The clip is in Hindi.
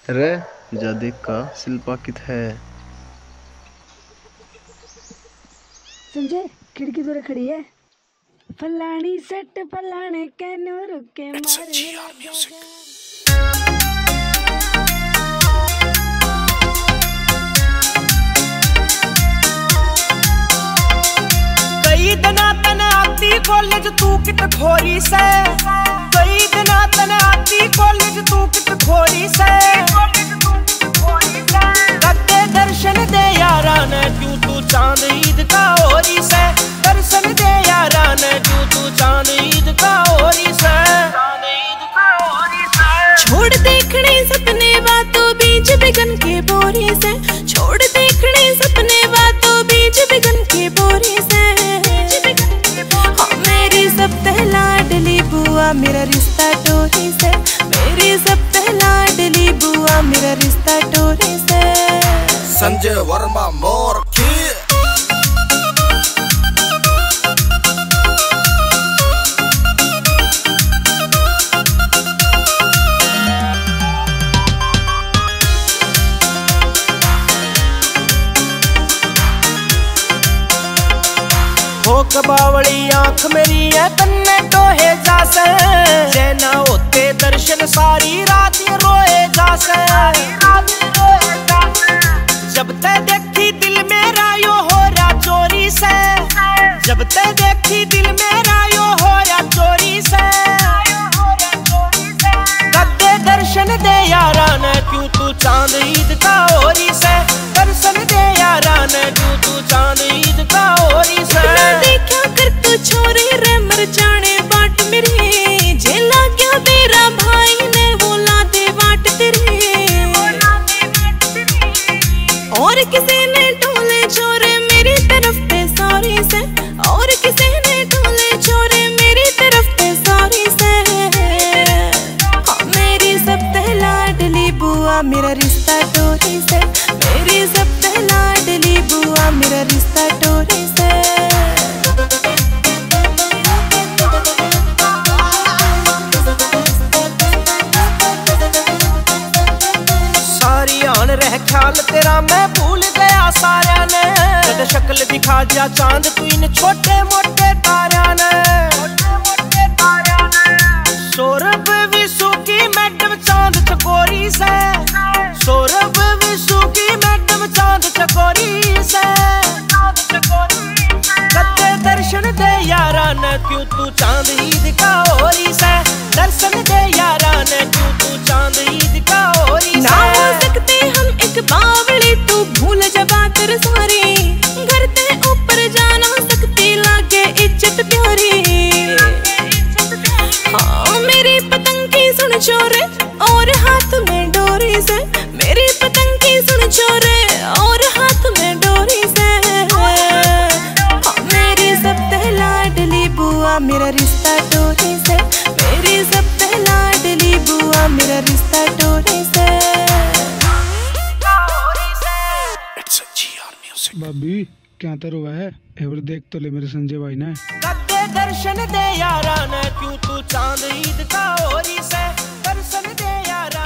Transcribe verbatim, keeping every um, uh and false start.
रे जदी का शिल्पा कित है। संजय खिड़की दूर खड़ी है। फलानी सेट फलाने के नूर के मारे कई दिना तने आती कॉलेज तू कित खोरी से। कई दिना तने आती कॉलेज तू कित खोरी से। करते दर्शन दे यारा ने क्यों तू चांद ईद का ओरी से। दर्शन दे यारा ने क्यों तू चांद ईद का ओरी से। छोड़ देखने सपने बातों बीच बिगन के बोरी से। छोड़ देखने सपने बातों बीच बिगन के बोरी से। हाँ मेरी सब लाडली बुआ मेरा रिश्ता टोरी से। मेरी सब लाडली बुआ मेरा रिश्ता टोरी से। संजय वर्मा मोर की हो कबावली आंख मेरी है तन्ने टोहे जासे। जैना होते दर्शन सारी रात रोए जासे। जब ते देखी दिल मेरा यो हो रहा चोरी से। जब ते देखी दिल मेरा यो हो रहा चोरी से। कदे दर्शन दे यारा ने क्यों तू चांद ईद का ओरी से। दर्शन दे यारा ने क्यों तू चांद ईद का ओरी से। देखा कर तू छोरी रे मर जाने बाट मेरी। जे लाग्या मेरा भाई ने वो ला दे बाट तेरी। और किसी ने ढोले छोरे मेरी तरफ पे सॉरी से। और किसी ने ढोले छोरे मेरी तरफ पे सॉरी से। हाँ मेरी सब लाडली बुआ मेरा रिश्ता टोरी से। मेरी सब लाडली बुआ मेरा रिश्ता टोरी से। सारी आन रह ख्याल तेरा मैं भूल गया सारा ने। कद शक्ल दिखा जा चांद तू इन छोटे मोटे तारा ने। सौरभ विशु की मैडम चांद चकोरी से। सौरभ विशु की मैडम चांद चकोरी से। कदे दर्शन दे यारा ने क्यों तू चांद ईद का ओरी से। दर्शन दे यारा ने क्यों तू चांद ईद का ओरी से। ना हो सकते हम एक बावली तू भूल जा बात सारी। घर ते ऊपर जाना सकती लागे इज्जत प्यारी। हाँ मेरी पतंग की सुन छोरे और हाथ में डोरी से। मेरी पतंग की सुन छोरे और हाथ में डोरी से। हाँ मेरी सब लाडली बुआ मेरा रिश्ता टोरी से। मेरी सब लाडली बुआ मेरा रिश्ता टोरी से। भाभी क्या तो हुआ है। एवर देख तो ले मेरे संजय भाई ने। कदे दर्शन दे यारा ने क्यों तू चांद ईद का ओरी से। दर्शन दे यारा